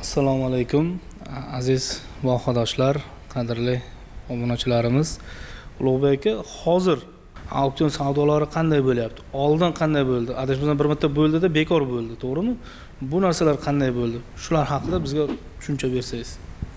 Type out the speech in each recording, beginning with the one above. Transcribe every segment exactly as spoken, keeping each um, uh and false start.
Assalomu alaykum aziz vohadoshlar, qadrli obunachilarimiz. Ulug'bek aka, hozir auksion savdolari qanday bo'lyapti? Oldin qanday bo'ldi? Adashmasam bir marta bo'ldi-da bekor bo'ldi, to'g'rimi? Bu narsalar qanday bo'ldi? Shular haqida bizga tushuncha bersangiz.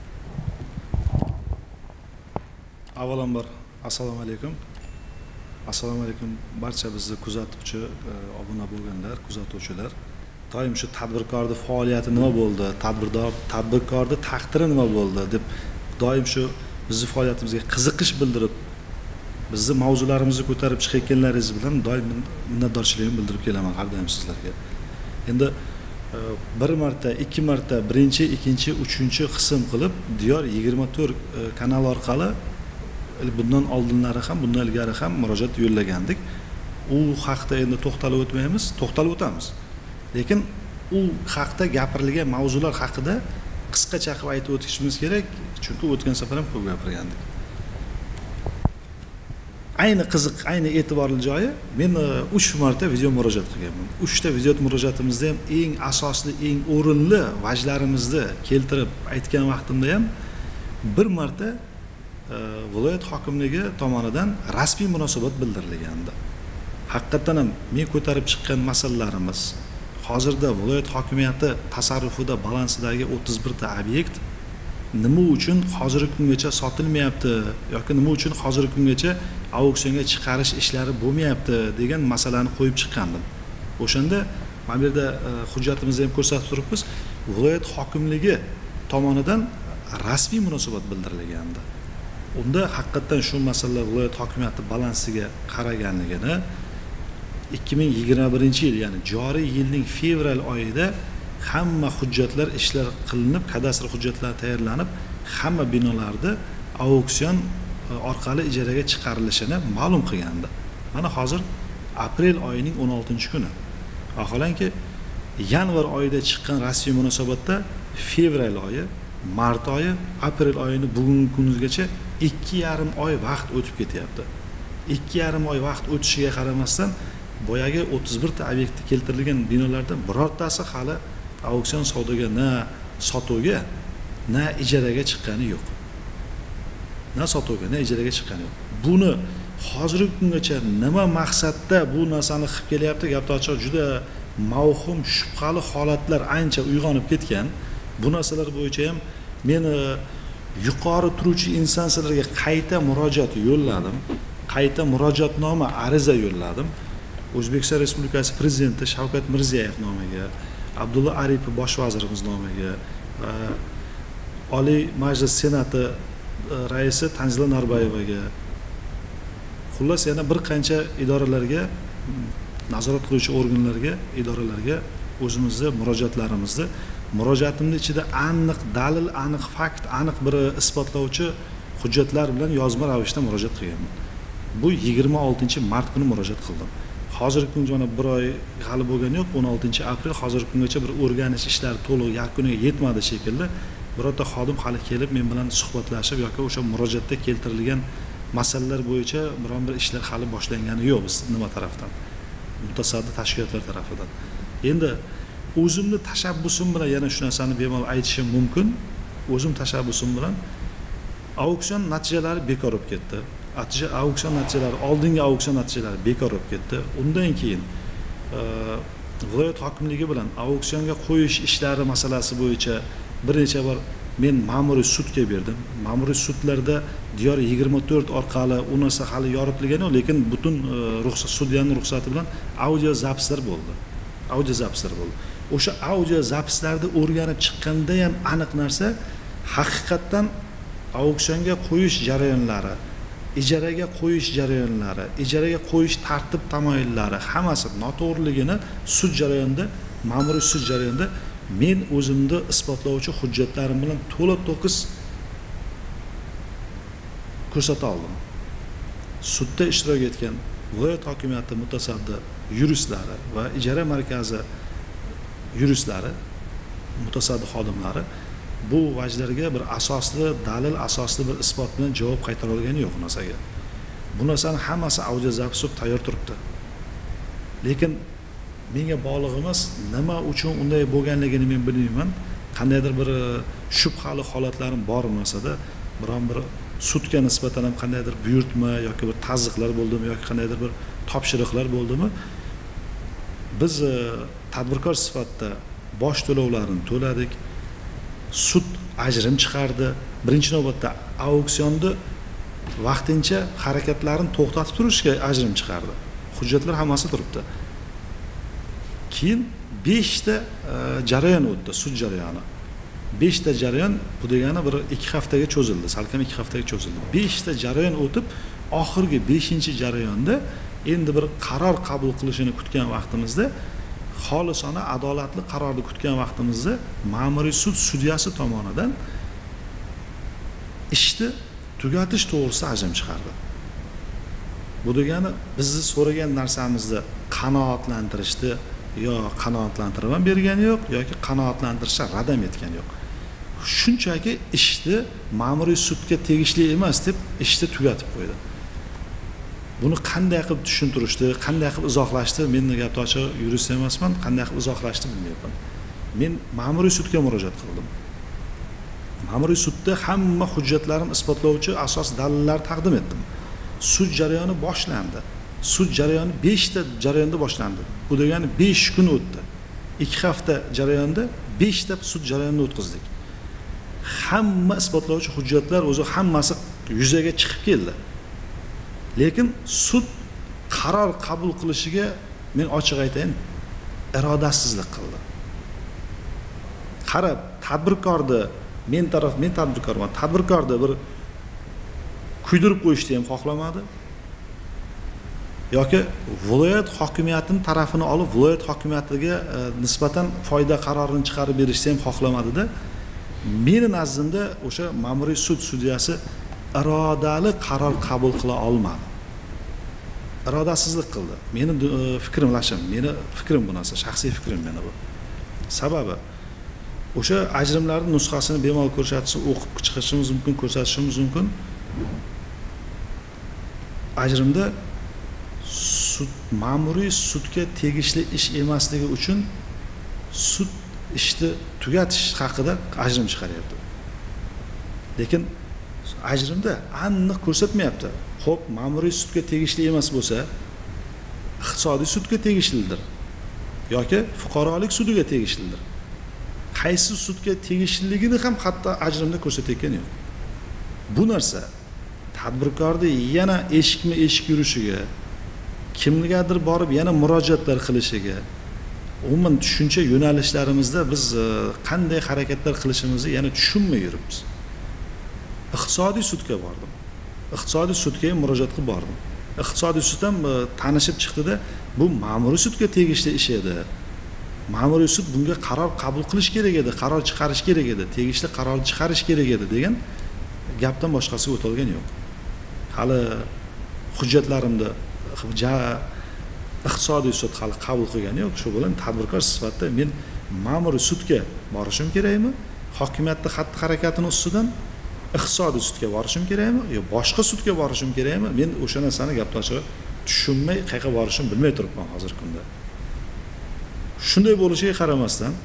Avvalambor assalomu alaykum. Assalomu alaykum barcha bizni kuzatuvchi, obuna bo'lganlar, kuzatuvchilar. Doim shu tadbirkorning faoliyati nima bo'ldi, tadbirdor tadbirkorning taqdiri nima bo'ldi deb doim shu bizning faoliyatimizga qiziqish bildirib, bizning mavzularimizni ko'tarib chiqayotganlaringiz bilan doim minnatdorchiligimni bildirib kelaman har doim sizlarga. Endi bir marta, ikki marta, birinchi, ikkinchi, uchinchi qism qilib Diyor yigirma to'rt kanal orqali bundan oldinlari ham, bundan ilgari ham murojaat yo'llagandik. U haqda endi to'xtalib o'tmaymiz, to'xtalib o'tamiz. Lekin u haqda gapirilgan mavzular haqida qisqacha qilib aytib o'tishimiz kerak, chunki o'tgan safar ham ko'p gapirgandik. Ayni qiziq, ayni e'tiborli joyi, men uch marta video murojaat qilganman. uchta video murojaatimizda ham eng asosli, eng o'rinli vajlarimizni keltirib aytgan vaqtimda ham bir marta viloyat hokimligi tomonidan rasmiy munosabat bildirilgandi. Haqiqatan ham men ko'tarib chiqqan masalalarimiz, hozirda viloyat hokimiyati tasarrufida balansidagi o'ttiz bir ta obyekt nima uchun hozirgi kungacha sotilmayapti yoki nima uchun hozirgi kungacha auksionga chiqarish ishlari bo'lmayapti degan masalani qo'yib chiqqandim. O'shanda mana bu yerda hujjatimizni ham ko'rsatib turibmiz. Viloyat hokimligi tomonidan rasmiy munosabat bildirilgandi. Unda haqiqatan shu masalalar viloyat hokimiyati balansiga qaraganligini ikki ming yigirma birinchi yil, ya'ni joriy yilning fevral oyida hamma hujjatlar ishlar qilinib, kadastr hujjatlari tayyorlanib, hamma binolarda auksion orqali ijaraga chiqarilishini ma'lum qilgandi. Mana hozir aprel oyining o'n oltinchi kuni. Vaholanki yanvar oyida chiqqan rasmiy munosabatda fevral oyi, mart oyi, aprel oyini bugungi kungacha ikki yarim oy vaqt o'tib ketyapti. ikki yarim oy vaqt o'tishiga qaramasdan boyagi o'ttiz bir ta obyektda keltirilgan binolardan birortasi hali auksion savdoga, na sotuvga, na ijaraga chiqqani yo'q. Na sotuvga, na ijaraga chiqqani yo'q. Buni hozirgi kungacha nima maqsadda bu narsani qilib kelyapti? Gapni ochiq, juda mavhum, shubhali holatlar ancha uyg'onib ketgan. Bu narsalar bo'yicha ham men yuqori turuvchi instansiyalarga qayta murojaat yo'lladim. Qayta murojaatnoma, ariza yo'lladim. O'zbekiston Respublikasi Prezidenti Shavkat Mirziyoyev nomiga, Abdulla Aripov bosh vazirimiz nomiga, Oliy Majlis Senati raisi Tanzila Norboyevaga, xullas yana bir qancha idoralarga, nazorat qiluvchi organlarga, idoralarga o'zimizning murojaatlarimizni, murojaatimning ichida aniq dalil, aniq fakt, aniq bir isbotlovchi hujjatlar bilan yozma ravishda murojaat qilganman. Bu yigirma oltinchi mart kuni murojaat qildim. Hozirgi kunga yana bir oy hali bo'lgani yo'q, o'n oltinchi aprel, hozirgi kungacha bir o'rganish ishlari to'liq yakuniga yetmadi shekilli. Birorta xodim hali kelib men bilan suhbatlashib yoki o'sha murojaatda keltirilgan masalalar bo'yicha biron bir ishlar hali boshlangani yo'q biz nima tarafdan, mutasaddi tashkilotlar tarafidan. Endi o'zimni tashabbusim bilan yana shu narsani bemalol aytishim mumkin. O'zim tashabbusim bilan auksion natijalari bekor bo'lib ketdi. Auksion natijalari, oldingi auksion natijalari bekor bo'lib ketdi. Undan keyin viloyat hokimligi bilan auksionga qo'yish ishlari masalasi bo'yicha bir necha bor men ma'muriy sudga berdim. Ma'muriy sudlarda Diyor yigirma to'rt orqali u narsa hali yoritilgani yo'q, lekin butun ruxsat, sudyaning ruxsati bilan audio zapislar bo'ldi. Audio zapislar bo'ldi. O'sha audio zapislarni o'rganib chiqqanda ham aniq narsa, haqiqatdan auksionga qo'yish jarayonlari, ijaraga qo'yish jarayonlari, ijaraga qo'yish tartib tamoyillari hammasi noto'g'riligini sud jarayonida, ma'muriy sud jarayonida men o'zimni isbotlovchi hujjatlarim bilan to'liq to'kis ko'rsata oldim. Sudda ishtirok etgan viloyat hokimiyati mutasaddi yuristlari va ijara markazi yuristlari, mutasaddi xodimlari bu vajlarga bir asosli dalil, asosli bir isbot bilan javob qaytara olgani yo'q narsaga. Bu narsani hammasi audio zapis bo'lib tayyor turibdi. Lekin menga bog'liq emas, nima uchun unday bo'lganligini men bilmayman. qandaydir bir shubhali holatlarim bormasada biron bir sudga nisbatan ham qandaydir buyurtma yoki bir tazyiqlar bo'ldimi yoki qandaydir bir topshiriqlar bo'ldimi, biz tadbirkor sifatida bosh to'lovlarini to'ladik. Sud ajrim chiqardi. Birinchi navbatda auksionni vaqtincha harakatlarini to'xtatib turishga ajrim chiqardi. Hujjatlar hammasi turibdi. Keyin besh ta jarayon o'tdi, sud jarayoni. besh ta jarayon bu degani bir ikki haftaga cho'zildi, salkam ikki haftaga cho'zildi. besh ta jarayon o'tib, oxirgi beshinchi jarayonda endi bir qaror qabul qilishini kutgan vaqtimizda, xolisona adolatli qarorni kutgan vaqtimizda ma'muriy sud sudyasi tomonidan ishni tugatish to'g'risida ajrim chiqardi. Bu degani bizni so'ragan narsamizni qanoatlantirishdi yo qanoatlantirib ham bergani yo'q yoki qanoatlantirishga radam etgani yo'q. Shunchaki ishni ma'muriy sudga tegishli emas deb ishni tugatib qo'ydi. Buni qanday qilib tushuntirishdi, qanday qilib izohlashdi, men gapni ochiq yurist emasman, qanday qilib izohlashdi bilmayapman. Men ma'muriy sudga murojaat qildim. Ma'muriy sudda hamma hujjatlarim isbotlovchi asos dalillar taqdim etdim. Sud jarayoni boshlandi. Sud jarayoni besh ta jarayonda boshlandi. Bu degani besh kun o'tdi. ikki hafta jarayonda besh ta sud jarayonini o'tkazdik. Hamma isbotlovchi hujjatlar o'zi hammasi yuzaga chiqib keldi. Lekin sud qaror qabul qilishiga men ochiq aytayin, irodasizlik qildi. Qarab, tadbirkorni men taraf men tadbirkorman, tadbirkorni bir kuydirib qo'yishni ham xohlamadi. Yoki viloyat hokimiyatining tarafini olib, viloyat hokimiyatiga e, nisbatan foyda qarorini chiqarib berishni ham xohlamadida. Meni nazdimda o'sha ma'muriy sud sudyasi irodali qaror qabul qila olmadi. Irodasizlik qildi. Meni e, fikrimlashim, meni fikrim bu narsa, shaxsiy fikrim meni bu. Sababi o'sha ajrimlarning nusxasini bemalol ko'rsatsa, o'qib chiqishimiz mumkin, ko'rsatishimiz mumkin. Ajrimda sud ma'muriy sudga tegishli ish emasligi uchun sud ishni tugatish haqida ajrim chiqaryapti. Lekin ajrimda aniq ko'rsatmayapti. Xo'p, ma'muriy sudga tegishli emas bo'lsa, iqtisodiy sudga tegishlidir yoki fuqarolik sudiga tegishlidir. Qaysi sudga tegishliligini ham hatto ajrimda ko'rsatayotgani yo'q. Bu narsa tadbirkorni yana eshikma-eshik yurishiga, kimnigadir borib yana murojaatlar qilishiga, umuman tushuncha yo'nalishlarimizda biz qanday harakatlar qilishimizni yana tushunmay yuribmiz. Iqtisodiy sudga bordim. Iqtisodiy sudga ham murojaat qilib bordim. Iqtisodiy sud ham tanishib chiqdi-da, bu ma'muriy sudga tegishli ish edi. Ma'muriy sud bunga qaror qabul qilish kerak edi, qaror chiqarish kerak edi, tegishli qaror chiqarish kerak edi degan gapdan boshqasi o'tilgan yo'q. Hali hujjatlarimda iqtisodiy sud hali qabul qilgani yo'q. Shu bilan tadbirkor sifatida men ma'muriy sudga borishim kerakmi? Hokimiyatning xatti-harakatini ustidan iqtisodiy sudga borishim kerakmi yo boshqa sudga borishim kerakmi? Men o'sha narsani gapni ochiq tushunmay, qayerga borishim bilmay turibman hozirgi kunda. Shunday bo'lishiga qaramasdan,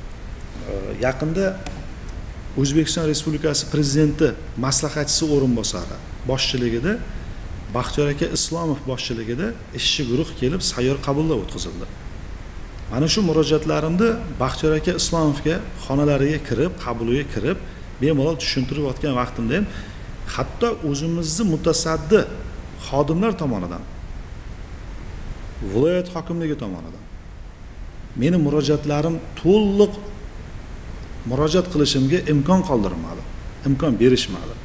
yaqinda O'zbekiston Respublikasi Prezidenti maslahatchisi o'rinbosari boshchiligida Baxtiyor aka Islomov boshchiligida ishchi guruh kelib sayyor qabullar o'tkazildi. Mana shu murojaatlarimni Baxtiyor aka Islomovga xonalariga kirib, qabuliga kirib, bemalol tushuntirib o'tgan vaqtimda ham hatto o'zimizni mutasaddi xodimlar tomonidan, viloyat hokimligi tomonidan meni murojaatlarim to'liq murojaat qilishimga imkon qoldirmadi, imkon berishmadi.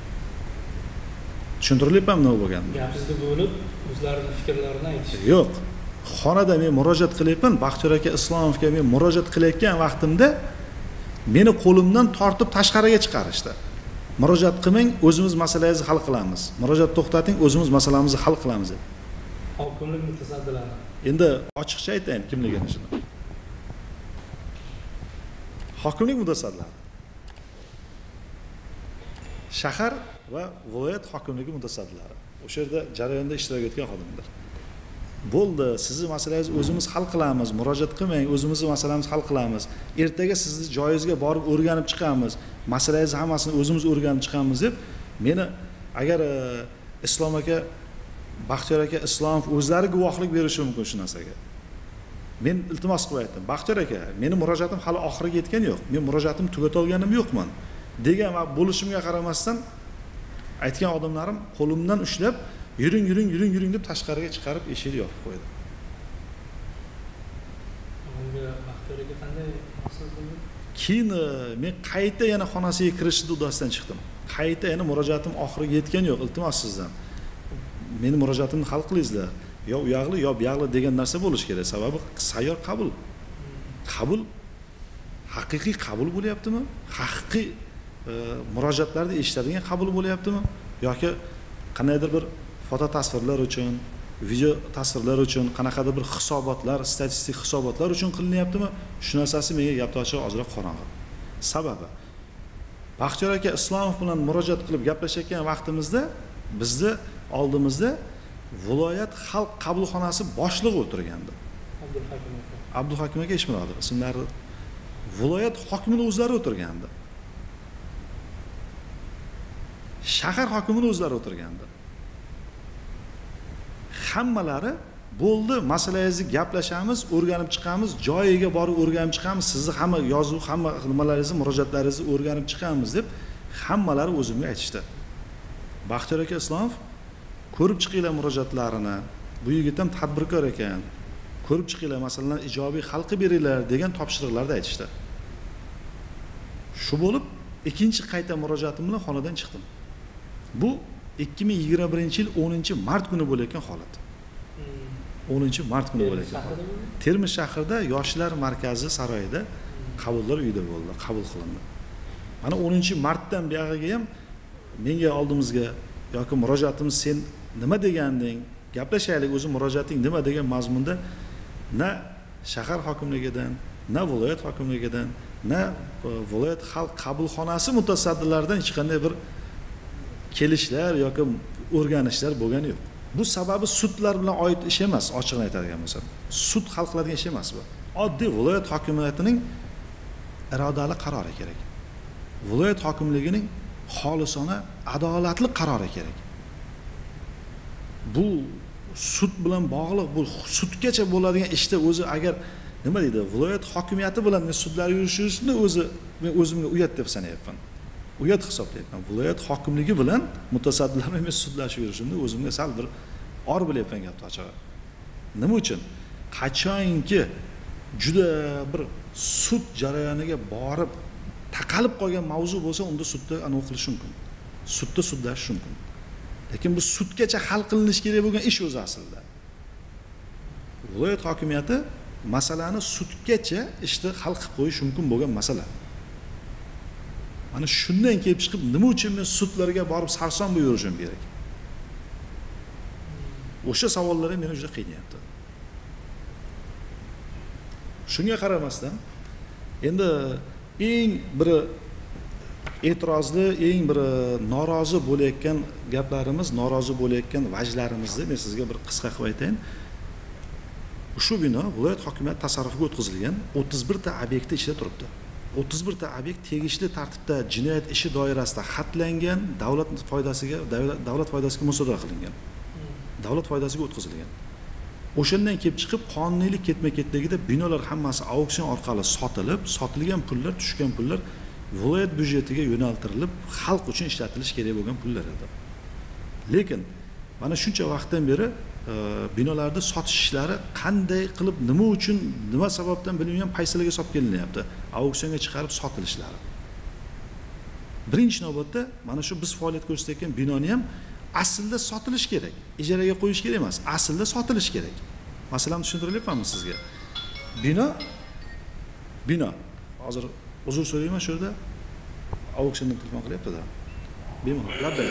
Tushuntiryapmanmi nima bo'lganini? Gapingizni bo'lib, o'zlarining fikrlarini aytishdi. Yo'q. Xonada men murojaat qilyapman, Baxtiyor aka Islomovga men murojaat qilayotgan vaqtimda meni qo'limdan tortib tashqariga chiqarishdi. Murojaat qilmang, o'zimiz masalangizni hal qilamiz. Murojaat to'xtating, o'zimiz masalamizni hal qilamiz dedi. Hokimlik mutasaddilari. Endi ochiqcha aytayin kimligini shuni. Hokimlik mutasaddilari. Shahar va viloyat hokimligi mutasaddilari. O'sha yerda jarayonda ishtirok etgan xodimlar. bo'ldi, sizni masalangizni o'zimiz hal qilamiz, murojaat qilmang, o'zimizni masalamizni hal qilamiz. Ertaga sizni joyingizga borib o'rganib chiqamiz, masalangizni hammasini o'zimiz o'rganib chiqamiz deb meni agar Islom aka, Baxtiyor aka, Islomov o'zlari guvohlik berishi mumkin shu narsaga. Men iltimos qilib aytdim, Baxtiyor aka, meni murojaatim hali oxiriga yetgani yo'q. Men murojaatimni tugatolganim yo'qman degan bo'lishimga qaramasdan aytgan odamlarim qo'limdan ushlab, yuring, yuring, yuring, yuring deb tashqariga chiqarib eshikni yopib qo'ydi. Unga Baxtiyor aka qanday maqsad bo'ldi? Keyin men qayta yana xonasiga kirishni uddasidan chiqdim. Qayta yana murojaatim oxiriga yetgani yo'q, iltimos sizdan. Meni murojaatimni hal qilingizlar. Yo u yoqli, yo bu yoqli degan narsa bo'lish kerak. Sababi sayyor qabul. Qabul haqiqiy qabul bo'lyaptimi? Haqiqiy murojaatlarni eshitadigan qabul bo'lyaptimi? Yoki qandaydir bir foto tasvirlar uchun, video tasvirlar uchun, qanaqadir bir hisobotlar, statistik hisobotlar uchun qilinyaptimi? Shu narsasi menga gapni ochib ozroq qorong'i. Sababi Baxtiyor aka Islomov bilan murojaat qilib gaplashayotgan vaqtimizda bizni oldimizda viloyat xalq qabulxonasi boshlig'i o'tirgandi. Abdulhakim aka. Abdulhakim aka Eshmurodov ismlari. Viloyat hokimining o'zlari o'tirgandi. Shahar hokimining o'zlari o'tirgandi. Hammalari bo'ldi, masalangizni gaplashamiz, o'rganib chiqamiz, joyiga borib o'rganib chiqamiz, sizni hamma yozuv, hamma nimalaringizni, murojaatlaringizni o'rganib chiqamiz deb hammalari o'zimga aytishdi. Baxtiyor aka Islomov, ko'rib chiqinglar murojaatlarini. Bu yigit ham tadbirkor ekan. Ko'rib chiqinglar, masalan, ijobiy hal qilib beringlar degan topshiriqlarni aytishdi. Shu bo'lib, ikkinchi qayta murojaatim bilan xonadan chiqdim. Bu ikki ming yigirma birinchi yil o'ninchi mart kuni bo'layotgan holat. o'ninchi mart kuni bo'layotgan holat. Termiz shahrida Yoshlar markazi saroyida qabullar uyida bo'ldi, qabul qilindi. Mana o'ninchi martdan buyog'iga ham menga oldimizga yoki murojaatimiz sen nima deganding, gaplashaylik, o'zi murojaating nima degan mazmunda na shahar hokimligidan, na viloyat hokimligidan, na viloyat xalq qabulxonasi mutasaddilaridan hech qanday bir kelishlar yoki o'rganishlar bo'lgani yo'q. Bu sababi sudlar bilan oid ish emas, ochiqni aytadigan bo'lsam. Sud hal qiladigan ish emas bu. Oddiy viloyat hokimiyatining irodali qarori kerak. Viloyat hokimligining xolisona, adolatli qarori kerak. Bu sud bilan bog'liq, bu sudgacha bo'ladigan ishda o'zi agar nima deydi, viloyat hokimiyati bilan men sudlar yurishishni o'zi men o'zimga uyat deb sanayapman. Uyat hisoblayapman. Viloyat hokimligi bilan mutasaddilar bilan men sudlashib yurishimni o'zimga sal bir or bo'layapman gapni ochig'i. Nima uchun? Qachonki juda bir sud jarayoniga borib taqalib qolgan mavzu bo'lsa, unda sudda aniq qilish mumkin. Sudda sudlash mumkin. Lekin bu sudgacha hal qilinishi kerak bo'lgan ish o'zi aslida. Viloyat hokimiyati masalani sudgacha ishni hal qilib qo'yish mumkin bo'lgan masala. Mana shundan kelib chiqib, nima uchun men sudlarga borib sarson bo'lib yurishim kerak? O'sha savollar ham meni juda qiynayapti. Shunga qaramasdan, endi eng bir e'tirozli, eng bir norozi bo'layotgan gaplarimiz, norozi bo'layotgan vajlarimizni men sizga bir qisqa qilib aytayin. Shu bino viloyat hokimiyati tasarrufiga o'tkazilgan o'ttiz bir ta obyektda ichida turibdi. o'ttiz bir ta obyekt tegishli tartibda jinoyat ishi doirasida xatlangan, davlat foydasiga davlat foydasiga musodara qilingan. Davlat foydasiga o'tkazilgan. O'shandan kelib chiqib qonuniylik ketma-ketligida binolar hammasi auksion orqali sotilib, sotilgan pullar, tushgan pullar viloyat byudjetiga yo'naltirilib, xalq uchun ishlatilish kerak bo'lgan pullar edi. Lekin mana shuncha vaqtdan beri binolarda sotish ishlari qanday qilib, nima uchun, nima sababdan bilmagan paysalarga solib kelinyapti. Auksionga chiqarib sotilishlari. Birinchi navbatda mana shu biz faoliyat ko'rsatayotgan binoni ham aslida sotilish kerak. Ijaraga qo'yish kerak emas, aslida sotilish kerak. Masalan, tushuntiryapmanmi sizga? Bino bino hozir uzr so'rayman, shu yerda auksiondan telefon qilyapti-da. Bemalol labday.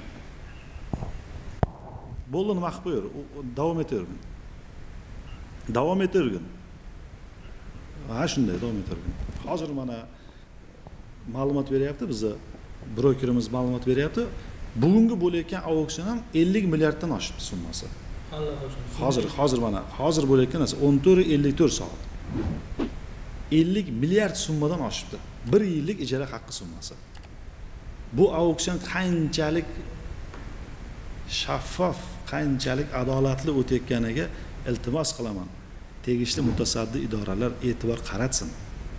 Bo'ldi, nima qilib qo'yar? Davom etavergin. Davom etavergin. Ha, shunday davom etavergin. Hozir mana ma'lumot beryapti, bizni brokerimiz ma'lumot beryapti. Bugungi bo'layotgan auksion ham ellik milliarddan oshibdi summasi. allaqachon hozir hozir mana hozir bo'layotgan narsa o'n to'rt ellik to'rt soat ellik milliard summadan oshibdi. bir yillik ijara haqqi summasi. Bu auksion qanchalik shaffof, qanchalik adolatli o'tayotganiga iltimos qilaman. Tegishli mutasaddi idoralar e'tibor qaratsin.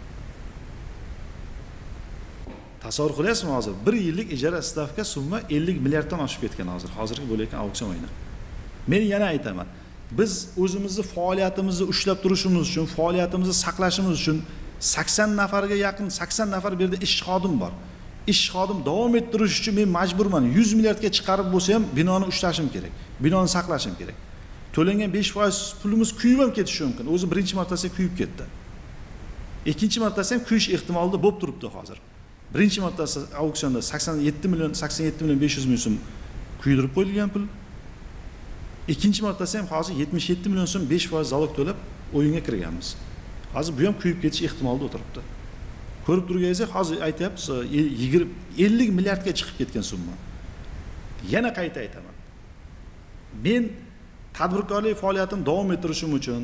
Tasavvur qilyapsizmi hozir? bir yillik ijara stavka summa ellik milliarddan oshib ketgan hozir. Hozirgi bo'layotgan auksion o'yini. Men yana aytaman. Biz o'zimizni faoliyatimizni ushlab turishimiz uchun, faoliyatimizni saqlashimiz uchun sakson nafarga yaqin sakson nafar bu yerda ish xodim bor. Ish xodim davom ettirish uchun men majburman. yuz milliardga chiqarib bo'lsa ham binoni ushlashim kerak. Binoni saqlashim kerak. To'langan besh foiz pulimiz kuyib ham ketishi mumkin. O'zi birinchi martasi kuyib ketdi. Ikkinchi martasi ham kuyish ehtimolida bo'lib turibdi hozir. Birinchi martasi auksionda sakson yetti million sakson yetti million besh yuz ming so'm kuydirib qo'yilgan pul. Ikkinchi martasi ham hozir yetmish yetti million so'm besh foiz zalog to'lab o'yinga kirganmiz. Hozir bu ham kuyib ketish ehtimolida o'tiribdi. Ko'rib turganingizdek, hozir aytyapsiz yigirma ellik milliardga chiqib ketgan summa. Yana qayta aytaman. Men tadbirkorlik faoliyatimni davom ettirishim uchun,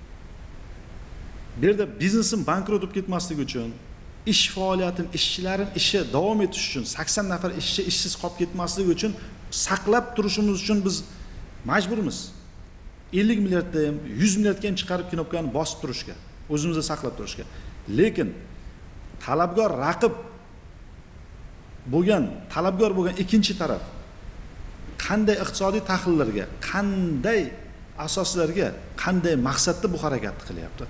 bu yerda biznesim bankrot bo'lib ketmasligi uchun, ish faoliyatim, ishchilarim ishi davom etish uchun, sakson nafar ishchi ishsiz qolib ketmasligi uchun saqlab turishimiz uchun biz majburmiz. ellik milliardda ham, yuz milliardga ham chiqarib knopkani bosib turishga, o'zimizni saqlab turishga. Lekin talabgor raqib bo'lgan, talabgor bo'lgan ikkinchi taraf qanday iqtisodiy tahlillarga, qanday asoslarga, qanday maqsadda bu harakatni qilyapti?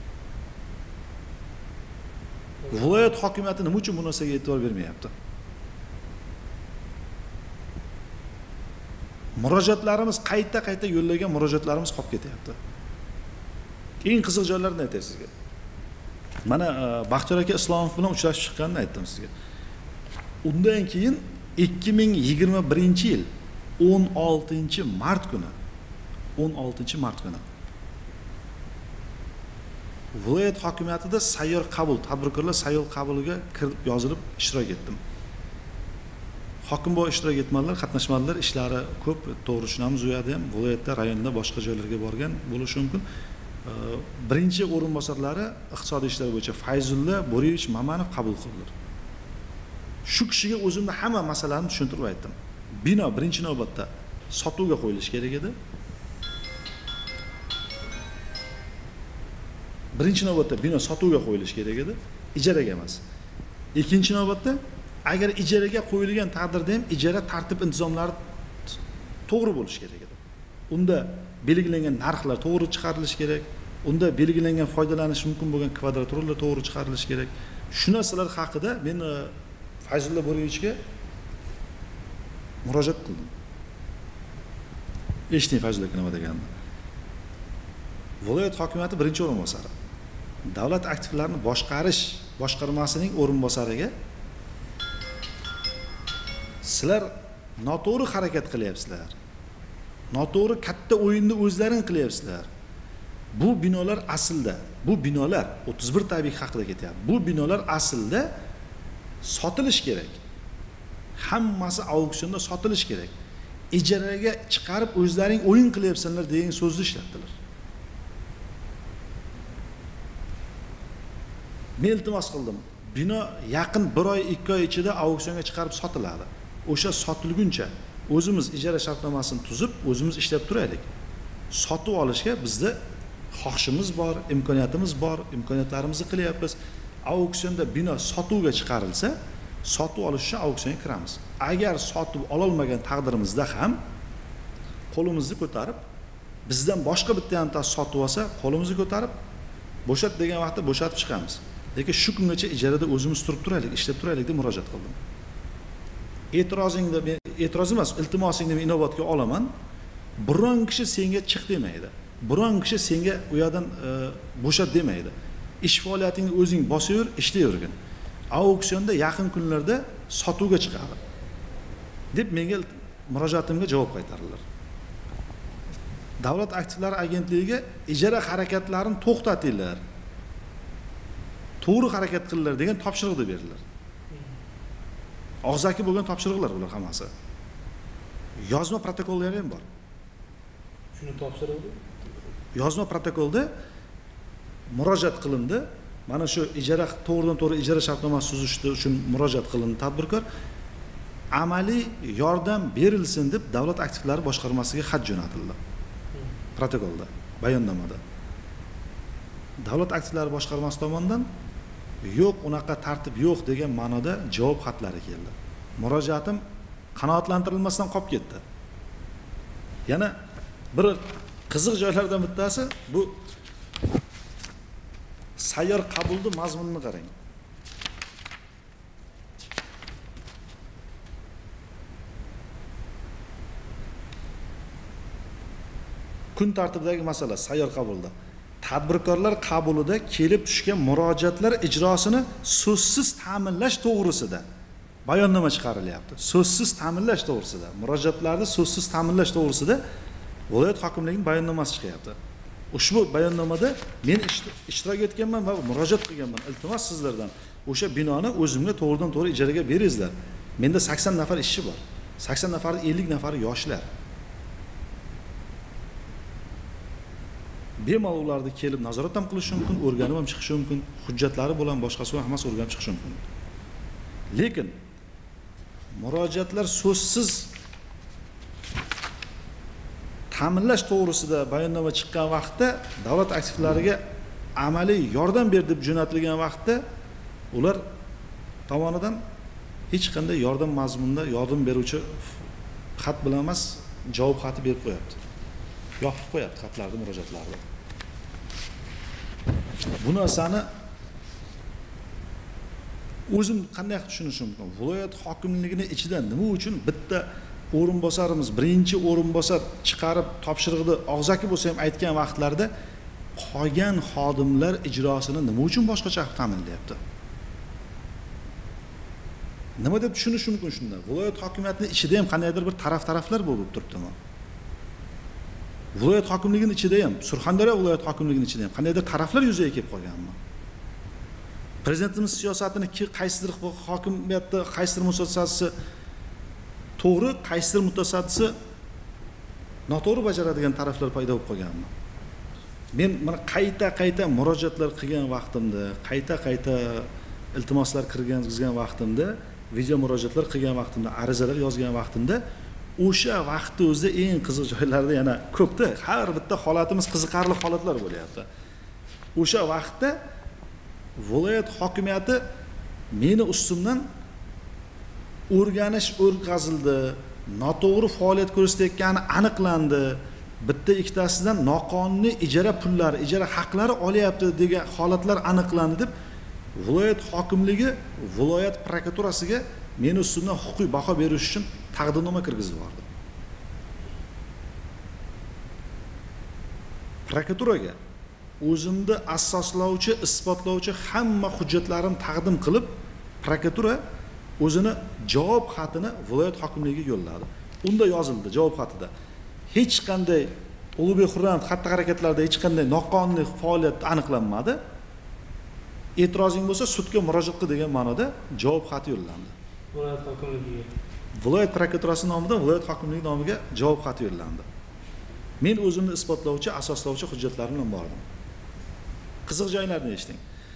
Viloyat hokimiyati nima uchun bu narsaga e'tibor bermayapti? Murojaatlarimiz qayta-qayta yo'llagan murojaatlarimiz qolib ketyapti. Eng qiziq joylarni aytay sizga. Mana Baxtiyor aka Islomov bilan uchrashib chiqqanini aytdim sizga. Undan keyin ikki ming yigirma birinchi yil o'n oltinchi mart kuni o'n oltinchi mart kuni viloyat hokimiyatida sayyor qabul, tadbirkorlar sayyor qabuliga kirib yozilib ishtirok etdim. Hokim bo'y ishtirok etmadilar, qatnashmadilar, ishlari ko'p, to'g'ri tushunamiz, u yerda ham viloyatda, rayonda, boshqa joylarga borgan bo'lishi mumkin. Birinchi o'rinbosarlari iqtisodiy ishlar bo'yicha Fayzulla Bo'riyevich Mamanov qabul qildilar. Shu kishiga o'zimni hamma masalani tushuntirib aytdim. Bino birinchi navbatda sotuvga qo'yilishi kerak edi. Birinchi navbatda bino sotuvga qo'yilishi kerak edi, ijaraga emas. Ikkinchi navbatda agar ijaraga qo'yilgan taqdirda ham ijara tartib intizomlari to'g'ri bo'lishi kerak edi. Unda belgilangan narxlar to'g'ri chiqarilishi kerak. Unda belgilangan foydalanish mumkin bo'lgan kvadraturlar to'g'ri chiqarilishi kerak. Shu narsalar haqida men Fayzulla Bo'riyevichga murojaat qildim. Eshiting Fayzulla aka nima deganini. Viloyat hokimiyati birinchi o'rinbosari davlat aktivlarini boshqarish boshqarmasining o'rinbosariga sizlar noto'g'ri harakat qilyapsizlar. Noto'g'ri katta o'yinni o'zlaring qilyapsizlar. Bu binolar aslida, bu binolar o'ttiz bir tabiiy haqida ketyapti. Bu binolar aslida sotilish kerak. Hammasi auksionda sotilish kerak. Ijaraga chiqarib o'zlaring o'yin qilyapsizlar degan so'zni ishlatdilar. Men iltimos qildim. Bino yaqin bir oy, ikki oy ichida auksionga chiqarib sotiladi. O'sha sotilguncha o'zimiz ijara shartnomasini tuzib, o'zimiz ishlab turaylik. Sotib olishga bizda xohishimiz bor, imkoniyatimiz bor, imkoniyatlarimizni qilyapmiz. Auksionda bino sotuvga chiqarilsa, sotib olish uchun auksionga kiramiz. Agar sotib ololmagan taqdirimizda ham qo'limizni ko'tarib, bizdan boshqa bitta ham sotib olsa, qo'limizni ko'tarib bo'shat degan vaqtda bo'shatib chiqamiz. Lekin shu kungacha ijarada o'zimiz turib turaylik, ishlab turaylik deb murojaat qildim. E'tirozingda men e'tiroz emas, iltimosingni men inobatga olaman. Biron kishi senga chiq demaydi. Biron kishi senga u yerdan bo'shat demaydi. Ish faoliyatingni o'zing bosaver, ishlayvergin. Auksionda yaqin kunlarda sotuvga chiqadi deb menga murojaatimga javob qaytardilar. Davlat aktivlari agentligiga ijara harakatlarini to'xtatinglar. To'g'ri harakat qilinglar degan topshiriq berdilar. Og'zaki bo'lgan topshiriqlar bular hammasi. Yozma protokollari ham bor. Shuni topshirildi. Yozma protokolda murojaat qilindi. Mana shu ijara to'g'ridan to'g'ri ijara shartnomasi tuzishdi uchun murojaat qilindi tadbirkor. Amaliy yordam berilsin deb davlat aktivlari boshqarmasiga xat jo'natildi. Protokolda, bayonnomada. Davlat aktivlari boshqarmasi tomonidan yo'q, unaqa tartib yo'q degan ma'noda javob xatlari keldi. Murojaatim qanoatlantirilmasdan qolib ketdi. Yana bir qiziq joylardan bittasi bu sayyor qabulni mazmunini qarang. Kun tartibidagi masala sayyor qabulda. Tadbirkorlar qabulida kelib tushgan murojaatlar ijrosini so'zsiz ta'minlash to'g'risida bayonnoma chiqarilyapti. So'zsiz ta'minlash to'g'risida, murojaatlarni so'zsiz ta'minlash to'g'risida viloyat hokimligining bayonnomasi chiqyapti. Ushbu bayonnomada men ishtirok etganman va murojaat qilganman. Iltimos sizlardan o'sha binoni o'zimga to'g'ridan to'g'ri ijaraga beringizlar. Menda sakson nafar ishchi bor. sakson nafar, ellik nafari yoshlar. Bemalol ularni kelib nazorat ham qilish mumkin, o'rganib ham chiqish mumkin, hujjatlari bilan boshqasi bilan hammasi o'rganib chiqish mumkin. Lekin murojaatlar so'zsiz ta'minlash to'g'risida bayonnoma chiqqan vaqtda davlat aktivlariga amaliy yordam ber deb jo'natilgan vaqtda ular tomonidan hech qanday yordam mazmunida yordam beruvchi xat bilan emas, javob xati berib qo'yapti. Yopib qo'yapti xatlarni, murojaatlarni. Bu narsani o'zim qanday tushunishim mumkin? Viloyat hokimligining ichidan nima uchun bitta o'rinbosarimiz, birinchi o'rinbosar chiqarib topshirig'ini og'zaki bo'lsa ham aytgan vaqtlarda qolgan xodimlar ijrosini nima uchun boshqacha ta'minlayapti? Nima deb tushunish mumkin shunda? Viloyat hokimiyatining ichida ham qandaydir bir taraf-taraflar bo'lib turibdimi? Viloyat hokimligining ichida ham, Surxondaryo viloyat hokimligining ichida ham qandaydir taraflar yuzaga kelib qolganmi? Prezidentimiz siyosatini qaysidir hokimiyatda qaysidir mutasaddisi to'g'ri, qaysidir mutasaddisi noto'g'ri bajaradigan taraflar paydo bo'lib qolganmi? Men mana qayta-qayta murojaatlar qilgan vaqtimda, qayta-qayta iltimoslar kirgizgan vaqtimda, video murojaatlar qilgan vaqtimda, arizalar yozgan vaqtimda o'sha vaqtda o'zida eng qiziq joylarda yana ko'pda, har bitta holatimiz qiziqarli holatlar bo'lyapti. O'sha vaqtda viloyat hokimiyati meni ustimdan o'rganish o'tkazildi, noto'g'ri faoliyat ko'rsatayotgani aniqlandi, bitta ikkitasidan noqonuniy ijara pullari, ijara haqlari olyapti degan holatlar aniqlandi deb viloyat hokimligi viloyat prokuraturasiga meni ustimdan huquqiy baho berish uchun taqdimnoma kirgizib yubordi. Prokuraturaga o'zimni asoslovchi, isbotlovchi hamma hujjatlarimni taqdim qilib, prokuratura o'zini javob xatini viloyat hokimligiga yo'lladi. Unda yozildi javob xatida. Hech qanday Ulug'bek Xurramov xatti-harakatlarda hech qanday noqonuniy faoliyat aniqlanmadi. E'tirozing bo'lsa sudga murojaat qil degan ma'noda javob xati yo'llandi. Viloyat hokimligiga. Viloyat prokuraturasi nomidan viloyat hokimligi nomiga javob xati yo'llandi. Men o'zimni isbotlovchi, asoslovchi hujjatlarim bilan bordim. Qiziq joylarni eshiting.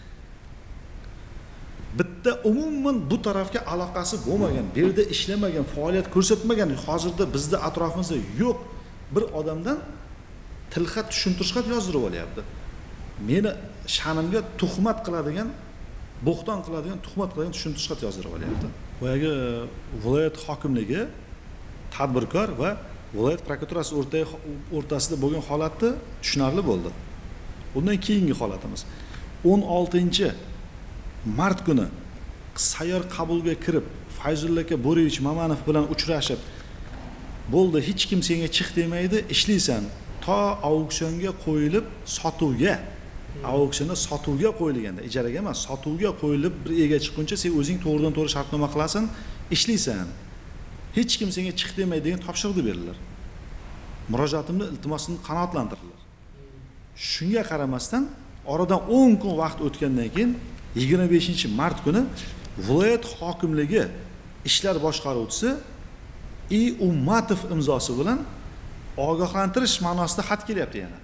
Bitta umuman bu tarafga aloqasi bo'lmagan, bu yerda ishlamagan, faoliyat ko'rsatmagan, hozirda bizda atrofimizda yo'q bir odamdan tilxat, tushuntirish xat yozdirib olyapti. Meni sha'nimga tuhmat qiladigan, bo'xton qiladigan, tuhmat qiladigan tushuntirish xat yozdirib olyapti. Boyagi viloyat hokimligi, tadbirkor va viloyat prokuraturasi o'rtasida bo'lgan holatni tushunarli bo'ldi. Undan keyingi holatimiz o'n oltinchi mart kuni sayyor qabulga kirib, Fayzulla aka Bo'riyevich Mamanov bilan uchrashib, bo'ldi, hech kim senga chiq demaydi, ishlaysan, to auksionga qo'yilib sotuvga, auksionda sotuvga qo'yilganda, ijaraga emas, sotuvga qo'yilib bir ega chiqquncha sen o'zing to'g'ridan to'g'ri shartnoma qilasan, ishlaysan. Hech kim senga chiq demaydi degan topshiriqni berdilar. Murojaatimni, iltimosimni qanoatlantirdilar. Shunga qaramasdan oradan o'n kun vaqt o'tgandan keyin yigirma beshinchi mart kuni viloyat hokimligi ishlar boshqaruvchisi I Ummatov imzosi bilan ogohlantirish ma'nosida xat kelyapti yana.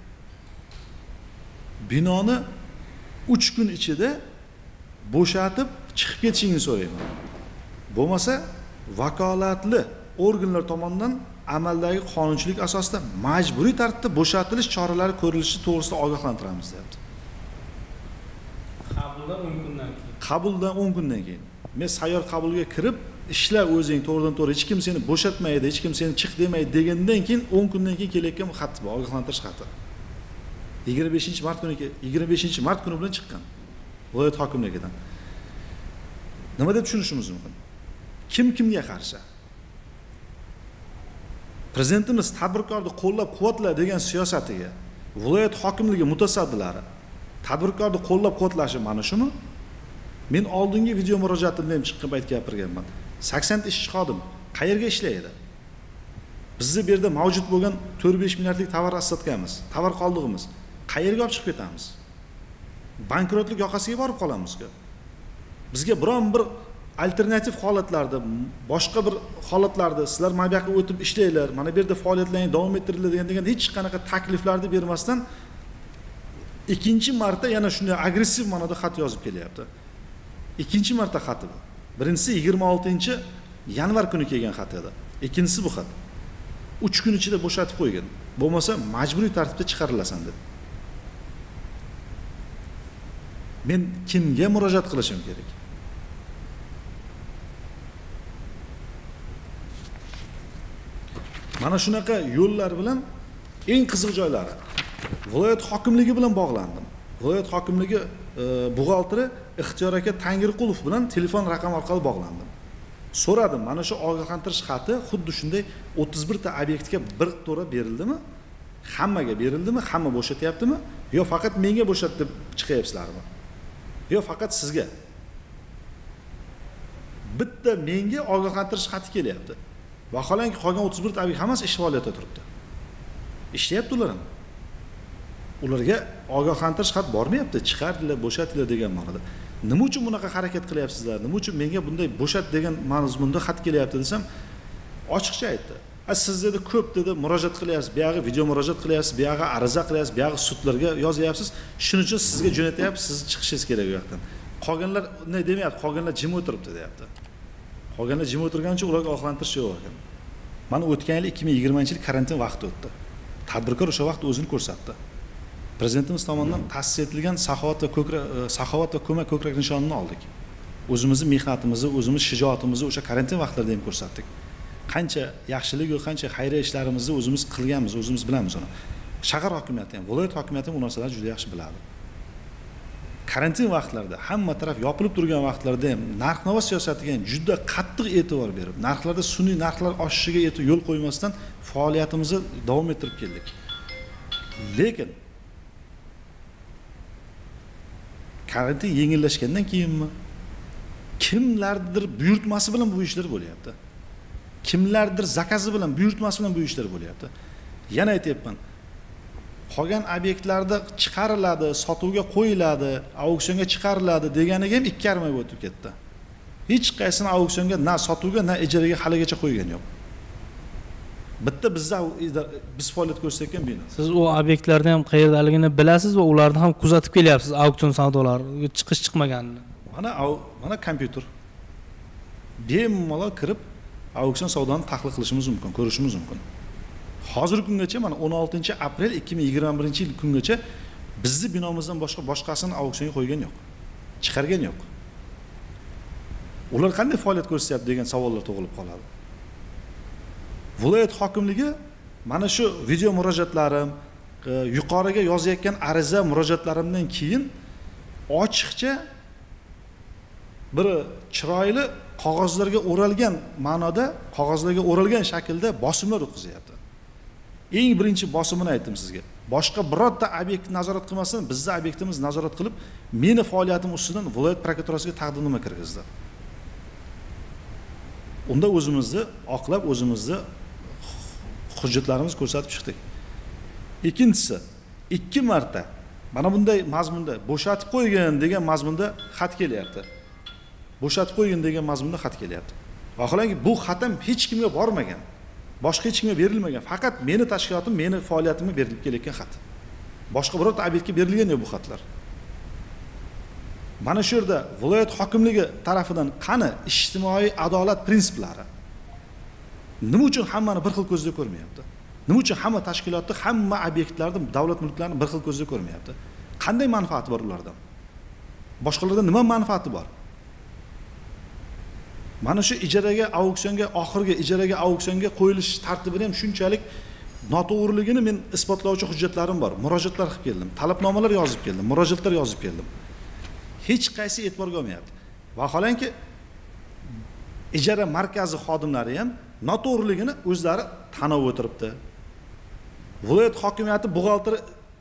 Binoni uch kun ichida bo'shatib chiqib ketishingni so'rayman. Bo'lmasa vakolatli organlar tomonidan amaldagi qonunchilik asosida majburiy tartibda bo'shatilish choralari ko'rilishi to'g'risida ogohlantiramiz deyapti. Qabuldan o'n kundan keyin. Qabuldan o'n kundan keyin. Men sayyor qabulga kirib, ishla o'zing to'g'ridan to'g'ri, hech kim seni bo'shatmaydi, hech kim seni chiq demaydi degandan keyin o'n kundan keyin kelayotgan bu xat bor, ogohlantirish xati. yigirma beshinchi mart kuni yigirma beshinchi mart kuni bilan chiqqan. Viloyat hokimligidan. Nima deb tushunishimiz mumkin? Kim kimga qarshi? Prezidentimiz tadbirkorni qo'llab-quvvatla degan siyosatiga viloyat hokimligi mutasaddilari tadbirkorni qo'llab-quvvatlashi mana shumi? Men oldingi video murojaatimda ham chiqib aytib gapirganman. sakson ta ishchi xodim qayerga ishlaydi? Bizni bu yerda mavjud bo'lgan to'rt besh milliardlik tovar sotganmiz, tovar qoldig'imiz qayerga olib chiqib ketamiz? Bankrotlik yoqasiga borib qolamiz-ku. Bizga biron bir alternativ holatlarda, boshqa bir holatlarda sizlar mana bu yoqqa o'tib ishlanglar, mana bu yerda faoliyatlaring davom ettiringlar degan degan hech qanaqa takliflarni bermasdan ikkinchi marta yana shunday agressiv ma'noda xat yozib kelyapti. Ikkinchi marta xati bu. Birinchisi yigirma oltinchi yanvar kuni kelgan xat edi. Ikkinchisi bu xat. uch kun ichida bo'shatib qo'ygan. Bo'lmasa majburiy tartibda chiqarilasan deb. Men kimga murojaat qilishim kerak? Mana shunaqa yo'llar bilan eng qiziq joylari viloyat hokimligi bilan bog'landim. Viloyat hokimligi e, buxgalteri Ixtiyor aka Tangirqulov bilan telefon raqami orqali bog'landim. So'radim, mana shu ogohlantirish xati xuddi shunday o'ttiz bir ta obyektga bir to'ra berildimi? Hammaga berildimi? Hamma bo'shatyaptimi? Yo faqat menga bo'shat deb chiqayapsizlarmi? Yo faqat sizga? Bitta menga ogohlantirish xati kelyapti. Vaholanki qolgan o'ttiz bir ta obyekt hammasi ish faoliyatida turibdi. Ishlayapti ular ham. Ularga ogohlantirish xat bormayapti, chiqardilar, bo'shatinglar degan ma'noda. Nima uchun bunaqa harakat qilyapsizlar? Nima uchun menga bunday bo'shat degan mazmunda xat kelyapti desam, ochiqcha aytdi. A siz dedi ko'p dedi murojaat qilyapsiz, bu yog'i video murojaat qilyapsiz, bu yog'i ariza qilyapsiz, bu yog'i sudlarga yozyapsiz. Shuning uchun sizga jo'natyapsiz, siz chiqishingiz kerak bu yoqdan. Qolganlar ne demayapti, qolganlar jim o'tiribdi deyapti. Qolganlar jim o'tirgancha ularga ogohlantirish yo'q ekan. Mana o'tgan yil ikki ming yigirmanchi yil karantin vaqti o'tdi. Tadbirkor o'sha vaqt o'zini ko'rsatdi. Prezidentimiz tomonidan ta'sis etilgan saxovat va ko'krak saxovat va ko'mak ko'krak nishonini oldik. O'zimizning mehnatimizni, o'zimiz shijoatimizni o'sha karantin vaqtlarida ham ko'rsatdik. Qancha yaxshilik va qancha xayriya ishlarimizni o'zimiz qilganmiz, o'zimiz bilamiz uni. Shahar hokimiyati ham, viloyat hokimiyati ham bu narsalarni juda yaxshi biladi. Karantin vaqtlarida, hamma taraf yopilib turgan vaqtlarda ham narx-navo siyosatiga ham juda qattiq e'tibor berib, narxlarda sun'iy narxlar oshishiga e'tibor yo'l qo'ymasdan faoliyatimizni davom ettirib keldik. Lekin karantin yengillashgandan keyinmi kimlardir buyurtmasi bilan bu ishlar bo'lyapti. Kimlardir zakazi bilan, buyurtmasi bilan bu ishlar bo'lyapti. Yana aytayapman. Qolgan obyektlarda chiqariladi, sotuvga qo'yiladi, auksionga chiqariladi deganiga ham ikki yarim oy o'tib ketdi. Hech qaysini auksionga na sotuvga, na ijaraga haligacha qo'ygan yo'q. Bitta bizda biz faoliyat ko'rsatgan bino. Siz u obyektlarni ham qayerdaligini bilasiz va ularni ham kuzatib kelyapsiz, auksion savdolari chiqish chiqmaganini. Mana mana kompyuter. Bemalol kirib auksion savdoni tahlil qilishimiz mumkin, ko'rishimiz mumkin. Hozirgi kungacha mana o'n oltinchi aprel ikki ming yigirma birinchi yil kungacha bizni binomizdan boshqa boshqasini auksionga qo'ygan yo'q. Chiqargan yo'q. Ular qanday faoliyat ko'rsatyapti degan savollar tug'ilib qoladi. Viloyat hokimligi mana shu video murojaatlarim, yuqoriga yozayotgan ariza murojaatlarimdan keyin ochiqcha bir chiroyli qog'ozlarga o'ralgan ma'noda, qog'ozlarga o'ralgan shaklda bosimlar o'tkazyapti. Eng birinchi bosimini aytdim sizga. Boshqa birorta obyektni nazorat qilmasdan, bizning obyektimiz nazorat qilib, meni faoliyatim ustidan viloyat prokuraturasiga taqdimnoma kirgizdi. Unda o'zimizni oqlab, o'zimizni hujjatlarimizni ko'rsatib chiqdik. Ikkinchisi, ikki marta mana bunday mazmunda bo'shatib qo'ygan degan mazmunda xat kelyapti. Bo'shatib qo'ygan degan mazmunda xat kelyapti. Vaholanki bu xat ham hech kimga bormagan. Boshqa hech kimga berilmagan. Faqat meni tashkilotim, meni faoliyatimga berilib kelayotgan xat. Boshqa birorta obyektga berilgan yo'q bu xatlar. Mana shu yerda viloyat hokimligi tarafidan qani ijtimoiy adolat prinsiplari? Nima uchun hammani bir xil ko'zda ko'rmayapti? Nima uchun hamma tashkilotni, hamma obyektlarni, davlat mulklarini bir xil ko'zda ko'rmayapti? Qanday manfaati bor ulardan? Boshqalardan nima manfaati bor? Mana shu ijaraga, auksionga, oxirgi ijaraga, auksionga qo'yilish tartibini ham shunchalik noto'g'riligini men isbotlovchi hujjatlarim bor. Murojaatlar qilib keldim, talabnomalar yozib keldim, murojaatlar yozib keldim. Hech qaysi e'tiborga olmayapti. Vaholanki ijara markazi xodimlari ham noto'g'riligini o'zlari tanib o'tiribdi. Viloyat hokimiyati buxgalteri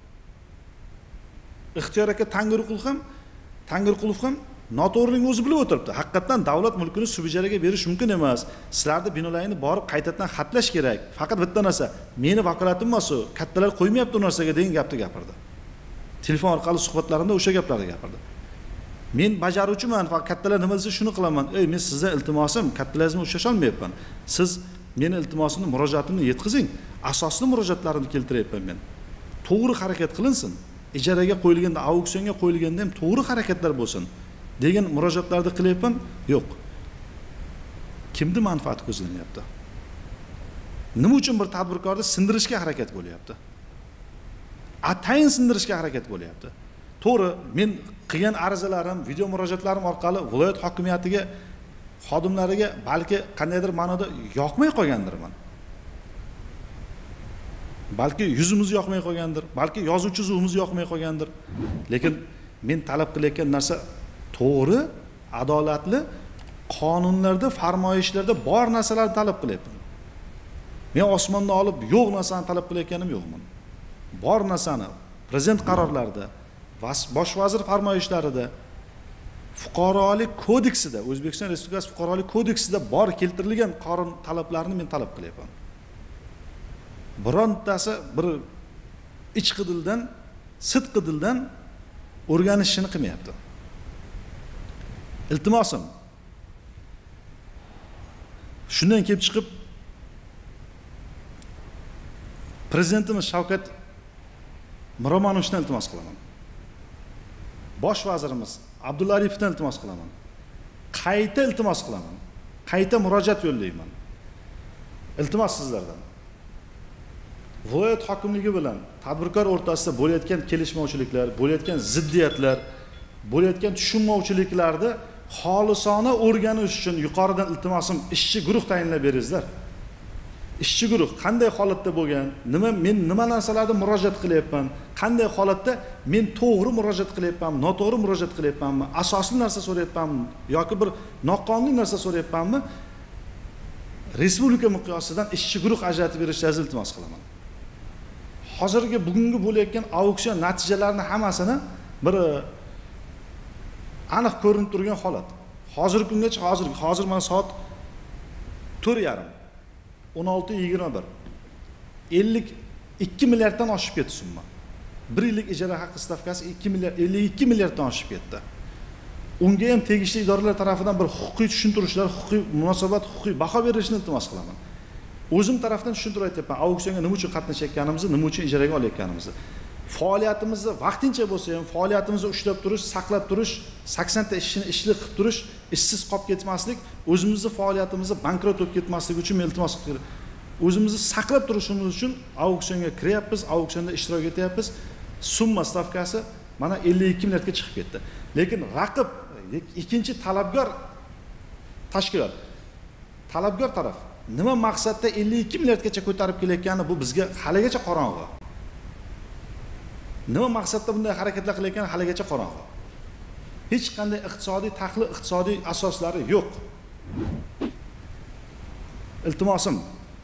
Ixtiyor aka Tangirqulov ham, Tangirqulov ham noto'g'rilikni o'zi bilib o'tiribdi. Haqiqatan davlat mulkini subijaraga berish mumkin emas. Sizlarni binolarni borib qaytadan xatlash kerak. Faqat bitta narsa, meni vakolatim emas u, kattalar qo'ymayapti u narsaga degan gapni gapirdi. Telefon orqali suhbatlarimda o'sha gaplarni gapirdi. Men bajaruvchiman, faqat kattalar nima desa shuni qilaman. Ey, men sizdan iltimosim, kattalaringizni ushlasha olmayapman. Siz meni iltimosimni, murojaatimni yetkazing. Asosli murojaatlarimni keltiryapman men. To'g'ri harakat qilinsin. Ijaraga qo'yilganda, auksionga qo'yilganda ham to'g'ri harakatlar bo'lsin degan murojaatlarni qilyapman. Yo'q. Kimni manfaati ko'zlanyapti? Nima uchun bir tadbirkorni sindirishga harakat bo'lyapti? Atayin sindirishga harakat bo'lyapti. To'g'ri, men qilgan arizalarim, video murojaatlarim orqali viloyat hokimiyatiga, xodimlariga balki qandaydir ma'noda yoqmay qolgandirman. Balki yuzimiz yoqmay qolgandir, balki yozuvchi zuvimiz yoqmay qolgandir. Lekin men talab qilayotgan narsa to'g'ri, adolatli, qonunlarda, farmoyishlarda bor narsalarni talab qilyapman. Men osmondan olib yo'q narsani talab qilayotganim yo'qman. Bor narsani prezident qarorlarida, bosh vazir farmoyishlarida, fuqarolik kodeksida, O'zbekiston Respublikasi fuqarolik kodeksida bor keltirilgan qonun talablarini men talab qilyapman. Birontasi bir ichqi dildan, sidqi dildan o'rganishini qilmayapti. Iltimosim, shundan kelib chiqib prezidentimiz Shavkat Miromonovdan iltimos qilaman. Bosh vazirimiz Abdulla Aripovdan iltimos qilaman. Qayta iltimos qilaman. Qayta murojaat yo'llayman. Iltimos sizlardan. Viloyat hokimligi bilan tadbirkor o'rtasida bo'layotgan kelishmovchiliklar, bo'layotgan ziddiyatlar, bo'layotgan tushunmovchiliklarni xolisona o'rganish uchun yuqoridan iltimosim ishchi guruh tayinlab beringizlar. Ishchi guruh qanday holatda bo'lgan, nima men nima narsalarni murojaat qilyapman, qanday holatda men to'g'ri murojaat qilyapmanmi, noto'g'ri murojaat qilyapmanmi, asosli narsa so'rayapmanmi yoki bir noqonuniy narsa so'rayapmanmi, respublika miqyosidan ishchi guruh ajratib berishingizni iltimos qilaman. Hozirgi bugungi bo'layotgan auksion natijalarini hammasini bir aniq ko'rinib turgan holat. Hozirgi kungacha hozir hozir mana soat to'rt yarim, o'n olti yigirma bir, ellik ikki milliarddan oshib ketdi summa. bir yillik ijara haqqi stavkasi ikki milliard ellik ikki milliarddan oshib ketdi. Unga ham tegishli idoralar tomonidan bir huquqiy tushuntirishlar, huquqiy munosabat, huquqiy baho berishni iltimos qilaman. O'zim tarafdan tushuntirib aytyapman, auksionga nima uchun qatnashayotganimizni, nima uchun ijaraga olayotganimizni. Faoliyatimizni vaqtincha bo'lsa ham faoliyatimizni ushlab turish, saqlab turish, sakson ta ishini ishli qilib turish, ishsiz qolib ketmaslik, o'zimizni faoliyatimizni bankrot bo'lib ketmaslik uchun men iltimos qilib, o'zimizni saqlab turishimiz uchun auksionga kiryapmiz, auksionda ishtirok etyapmiz. Summa stavkasi mana ellik ikki milliardga chiqib ketdi. Lekin raqib ikkinchi talabgor tashkilot, talabgor taraf nima maqsadda ellik ikki milliardgacha ko'tarib kelayotgani bu bizga haligacha qorong'u. Nima maqsadda bunday harakatlar qilayotgani haligacha qorong'u. Hech qanday iqtisodiy tahlil, iqtisodiy asoslari yo'q. Iltimosim,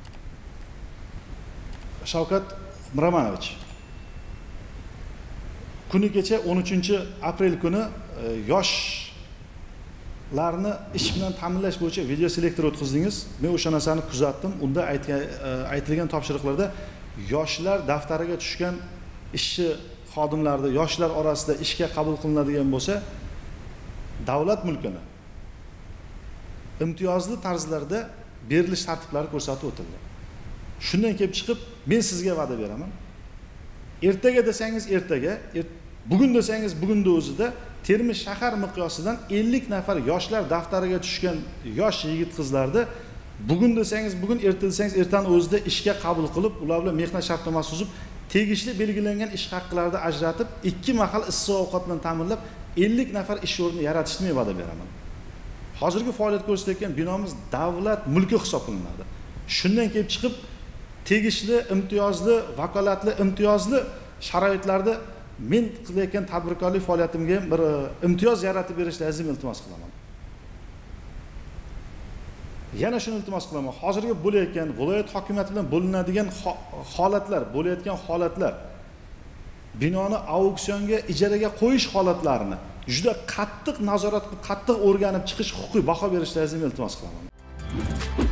Shavkat Miromonovich, kuni kecha o'n uchinchi aprel kuni yoshlarni ish bilan ta'minlash bo'yicha video selektor o'tkazdingiz. Men o'sha narsani kuzatdim. Unda aytilgan topshiriqlarda yoshlar daftariga tushgan ishchi xodimlarni yoshlar orasida ishga qabul qilinadigan bo'lsa, davlat mulkini imtiyozli tarzlarda berilish tartiblari ko'rsatib o'tildi. Shundan kelib chiqib, men sizga va'da beraman. Ertaga desangiz ertaga, er, bugun desangiz bugunning o'zida Termiz shahar miqyosidan ellik nafar yoshlar daftariga tushgan yosh yigit-qizlarni bugun desangiz bugun, erta desangiz ertaning o'zida ishga qabul qilib, ular bilan mehnat shartnomasi tuzib, tegishli belgilangan ish haqqlarini ajratib, ikki mahal issiq ovqat bilan ta'minlab, ellik nafar ish o'rni yaratishni men va'da beraman. Hozirgi faoliyat ko'rsatayotgan binomiz davlat mulki hisoblanadi. Shundan kelib chiqib, tegishli, imtiyozli, vakolatli, imtiyozli sharoitlarda men qilayotgan tadbirkorlik faoliyatimga bir imtiyoz yaratib berishlaringizni iltimos qilaman. Yana shuni iltimos qilaman. Hozirgi bo'layotgan viloyat hokimiyati bilan bo'linadigan holatlar, bo'layotgan holatlar, binoni auksionga, ijaraga qo'yish holatlarini juda qattiq nazorat, qattiq o'rganib chiqish huquqiy baho berishlaringizni iltimos qilaman.